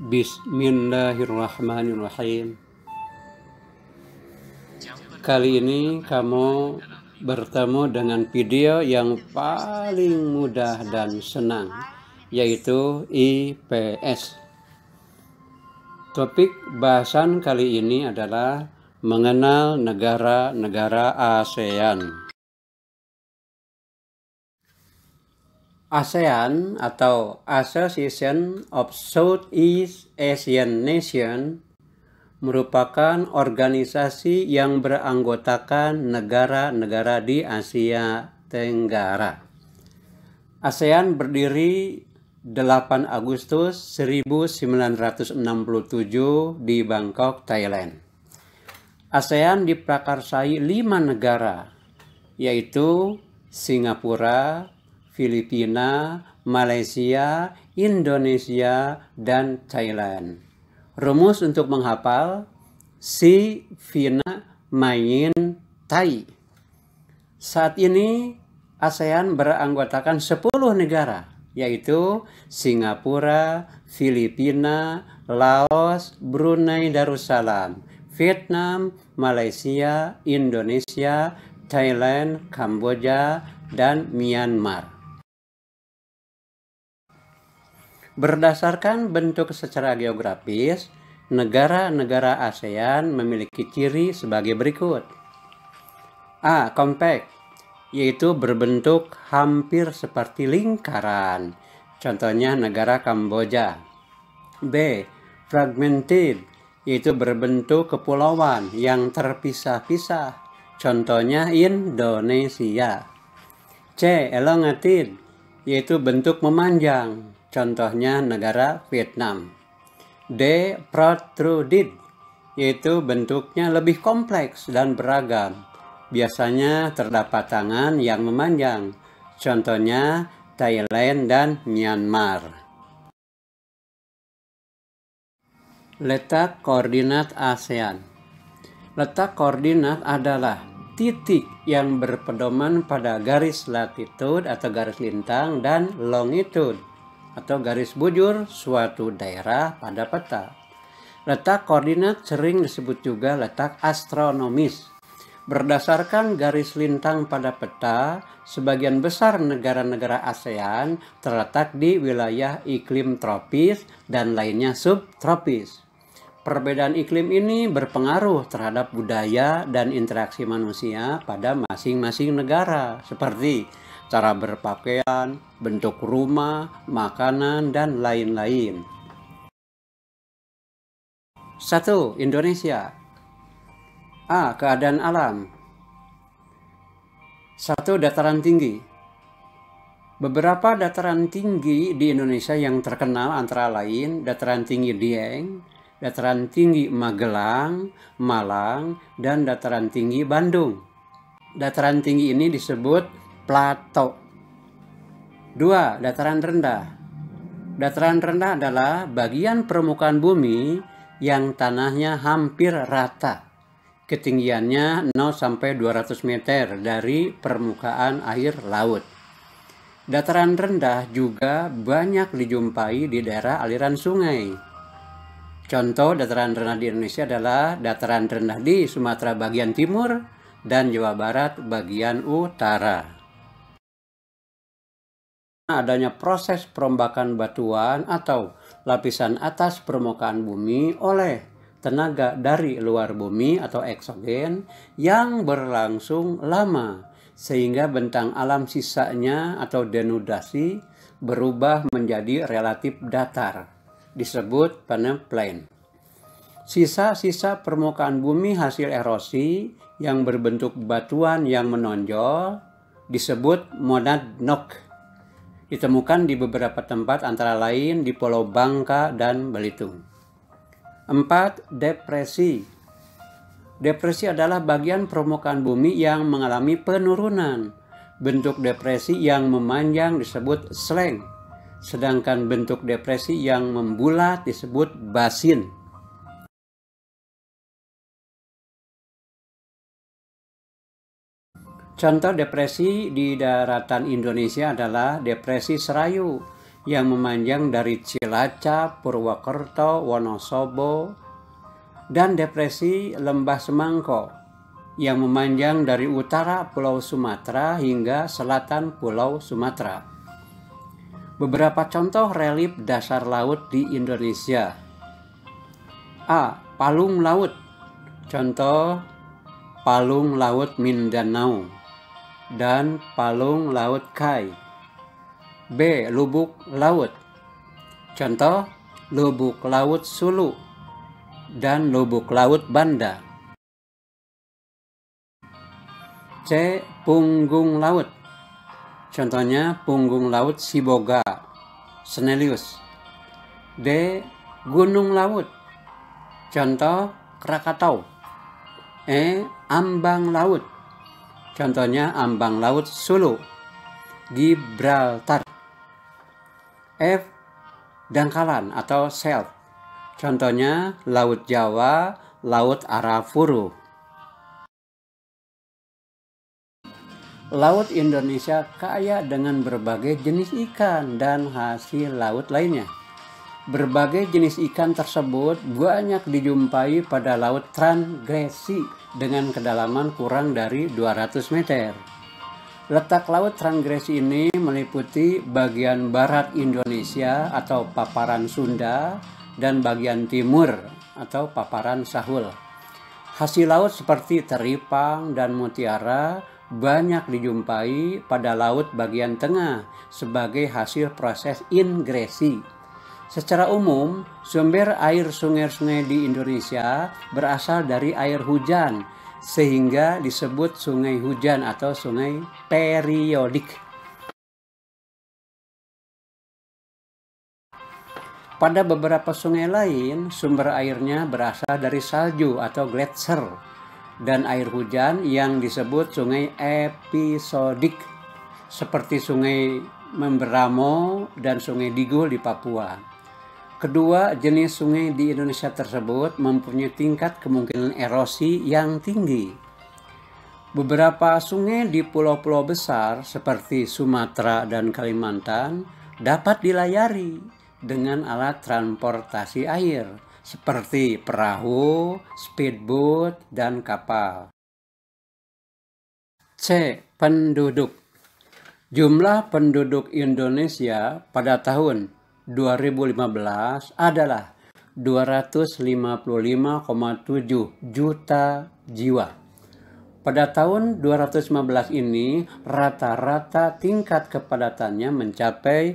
Bismillahirrahmanirrahim. Kali ini kamu bertemu dengan video yang paling mudah dan senang, yaitu IPS. Topik bahasan kali ini adalah mengenal negara-negara ASEAN. ASEAN atau Association of Southeast Asian Nations merupakan organisasi yang beranggotakan negara-negara di Asia Tenggara. ASEAN berdiri 8 Agustus 1967 di Bangkok, Thailand. ASEAN diprakarsai 5 negara, yaitu Singapura, Filipina, Malaysia, Indonesia, dan Thailand. Rumus untuk menghafal: Si, Vina, Main, Tai. Saat ini ASEAN beranggotakan 10 negara, yaitu Singapura, Filipina, Laos, Brunei Darussalam, Vietnam, Malaysia, Indonesia, Thailand, Kamboja, dan Myanmar. Berdasarkan bentuk secara geografis, negara-negara ASEAN memiliki ciri sebagai berikut. A. Compact, yaitu berbentuk hampir seperti lingkaran. Contohnya negara Kamboja. B. Fragmented, yaitu berbentuk kepulauan yang terpisah-pisah. Contohnya Indonesia. C. Elongated, yaitu bentuk memanjang. Contohnya negara Vietnam. D. Protruded, yaitu bentuknya lebih kompleks dan beragam. Biasanya terdapat tangan yang memanjang. Contohnya Thailand dan Myanmar. Letak koordinat ASEAN. Letak koordinat adalah titik yang berpedoman pada garis latitude atau garis lintang dan longitude atau garis bujur suatu daerah pada peta. Letak koordinat sering disebut juga letak astronomis. Berdasarkan garis lintang pada peta, sebagian besar negara-negara ASEAN terletak di wilayah iklim tropis dan lainnya subtropis. Perbedaan iklim ini berpengaruh terhadap budaya dan interaksi manusia pada masing-masing negara, seperti cara berpakaian, bentuk rumah, makanan, dan lain-lain. 1. Indonesia. A. Keadaan alam. 1. Dataran tinggi. Beberapa dataran tinggi di Indonesia yang terkenal antara lain Dataran Tinggi Dieng, Dataran Tinggi Magelang, Malang, dan Dataran Tinggi Bandung. Dataran tinggi ini disebut plato. 2. Dataran rendah. Dataran rendah adalah bagian permukaan bumi yang tanahnya hampir rata. Ketinggiannya 0 sampai 200 meter dari permukaan air laut. Dataran rendah juga banyak dijumpai di daerah aliran sungai. Contoh dataran rendah di Indonesia adalah dataran rendah di Sumatera bagian timur dan Jawa Barat bagian utara. Adanya proses perombakan batuan atau lapisan atas permukaan bumi oleh tenaga dari luar bumi atau eksogen yang berlangsung lama, sehingga bentang alam sisanya atau denudasi berubah menjadi relatif datar, disebut peneplain. Sisa-sisa permukaan bumi hasil erosi yang berbentuk batuan yang menonjol disebut monadnock. Ditemukan di beberapa tempat antara lain di Pulau Bangka dan Belitung. 4. Depresi. Depresi adalah bagian permukaan bumi yang mengalami penurunan. Bentuk depresi yang memanjang disebut sleng, sedangkan bentuk depresi yang membulat disebut basin. Contoh depresi di daratan Indonesia adalah Depresi Serayu yang memanjang dari Cilacap, Purwokerto, Wonosobo, dan depresi Lembah Semangko yang memanjang dari utara Pulau Sumatera hingga selatan Pulau Sumatera. Beberapa contoh relief dasar laut di Indonesia. A. Palung laut. Contoh Palung Laut Mindanao dan Palung Laut Kai. B. Lubuk laut. Contoh Lubuk Laut Sulu dan Lubuk Laut Banda. C. Punggung laut. Contohnya Punggung Laut Siboga, Snellius. D. Gunung laut. Contoh Krakatau. E. Ambang laut. Contohnya Ambang Laut Sulu, Gibraltar. F. Dangkalan atau Scheldt. Contohnya Laut Jawa, Laut Arafuru. Laut Indonesia kaya dengan berbagai jenis ikan dan hasil laut lainnya. Berbagai jenis ikan tersebut banyak dijumpai pada Laut Trangresi dengan kedalaman kurang dari 200 meter. Letak Laut Trangresi ini meliputi bagian barat Indonesia atau paparan Sunda dan bagian timur atau paparan Sahul. Hasil laut seperti teripang dan mutiara banyak dijumpai pada laut bagian tengah sebagai hasil proses ingresi. Secara umum, sumber air sungai-sungai di Indonesia berasal dari air hujan, sehingga disebut sungai hujan atau sungai periodik. Pada beberapa sungai lain, sumber airnya berasal dari salju atau gletser dan air hujan yang disebut sungai episodik, seperti sungai Memberamo dan sungai Digul di Papua. Kedua jenis sungai di Indonesia tersebut mempunyai tingkat kemungkinan erosi yang tinggi. Beberapa sungai di pulau-pulau besar seperti Sumatera dan Kalimantan dapat dilayari dengan alat transportasi air seperti perahu, speedboat, dan kapal. C. Penduduk. Jumlah penduduk Indonesia pada tahun 2015 adalah 255,7 juta jiwa. Pada tahun 2015 ini, rata-rata tingkat kepadatannya mencapai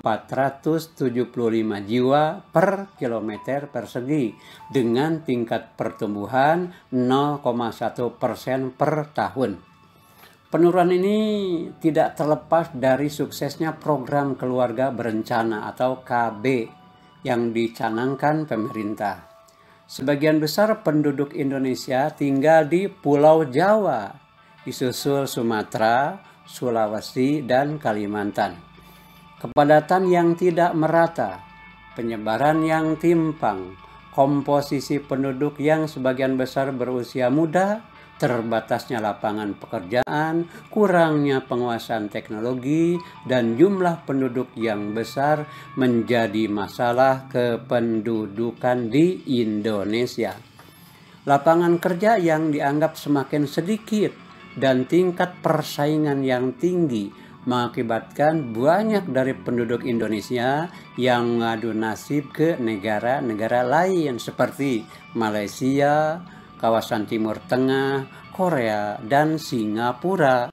475 jiwa per kilometer persegi dengan tingkat pertumbuhan 0,1% per tahun. Penurunan ini tidak terlepas dari suksesnya program keluarga berencana atau KB yang dicanangkan pemerintah. Sebagian besar penduduk Indonesia tinggal di Pulau Jawa, disusul Sumatera, Sulawesi, dan Kalimantan. Kepadatan yang tidak merata, penyebaran yang timpang, komposisi penduduk yang sebagian besar berusia muda, terbatasnya lapangan pekerjaan, kurangnya penguasaan teknologi, dan jumlah penduduk yang besar menjadi masalah kependudukan di Indonesia. Lapangan kerja yang dianggap semakin sedikit dan tingkat persaingan yang tinggi mengakibatkan banyak dari penduduk Indonesia yang mengadu nasib ke negara-negara lain seperti Malaysia, kawasan Timur Tengah, Korea, dan Singapura.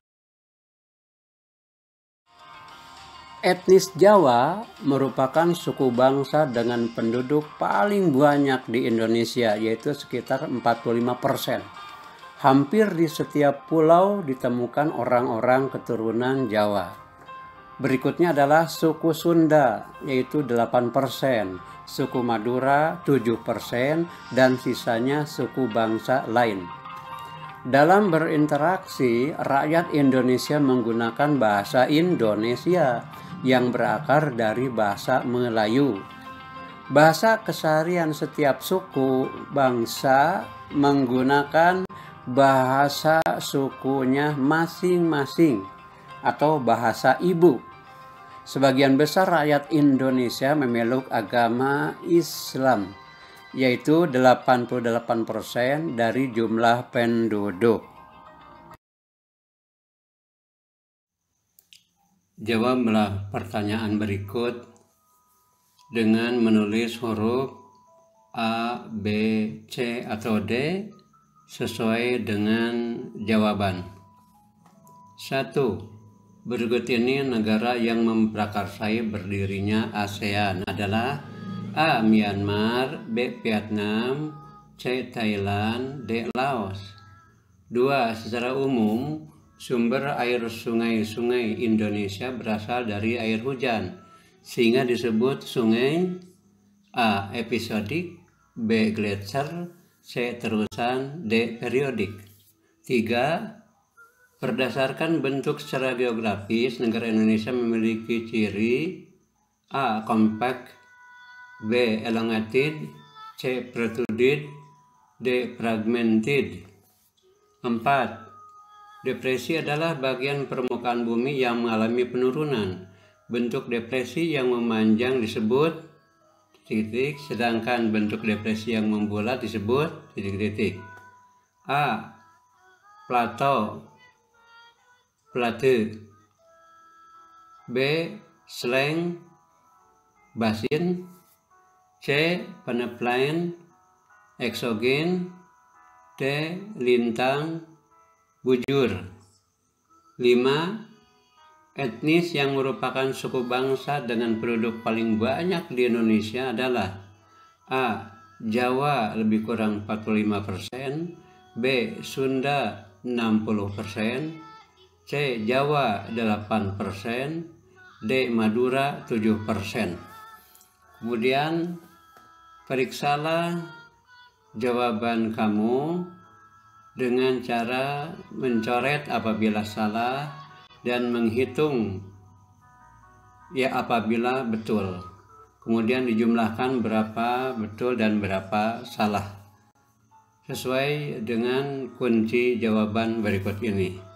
Etnis Jawa merupakan suku bangsa dengan penduduk paling banyak di Indonesia, yaitu sekitar 45%. Hampir di setiap pulau ditemukan orang-orang keturunan Jawa. Berikutnya adalah suku Sunda, yaitu 8%, suku Madura 7%, dan sisanya suku bangsa lain. Dalam berinteraksi, rakyat Indonesia menggunakan bahasa Indonesia yang berakar dari bahasa Melayu. Bahasa keseharian setiap suku bangsa menggunakan bahasa sukunya masing-masing atau bahasa ibu. sebagian besar rakyat Indonesia memeluk agama Islam, yaitu 88% dari jumlah penduduk. Jawablah pertanyaan berikut dengan menulis huruf A, B, C, atau D sesuai dengan jawaban. 1. Berikut ini negara yang memprakarsai berdirinya ASEAN adalah A. Myanmar, B. Vietnam, C. Thailand, D. Laos. 2. Secara umum, sumber air sungai-sungai Indonesia berasal dari air hujan, sehingga disebut sungai A. Episodik, B. Gletser, C. Terusan, D. Periodik. 3. Berdasarkan bentuk secara geografis, negara Indonesia memiliki ciri A. Compact, B. Elongated, C. Protruded, D. Fragmented. 4. Depresi adalah bagian permukaan bumi yang mengalami penurunan. Bentuk depresi yang memanjang disebut titik, sedangkan bentuk depresi yang membulat disebut titik-titik. A. Plateau, plateau. B. Slang, basin. C. Peneplain, eksogen. D. Lintang, bujur. 5. Etnis yang merupakan suku bangsa dengan penduduk paling banyak di Indonesia adalah A. Jawa lebih kurang 45%, B. Sunda 60%, C. Jawa 8%, D. Madura 7%. Kemudian periksalah jawaban kamu dengan cara mencoret apabila salah dan menghitung apabila betul. Kemudian dijumlahkan berapa betul dan berapa salah sesuai dengan kunci jawaban berikut ini.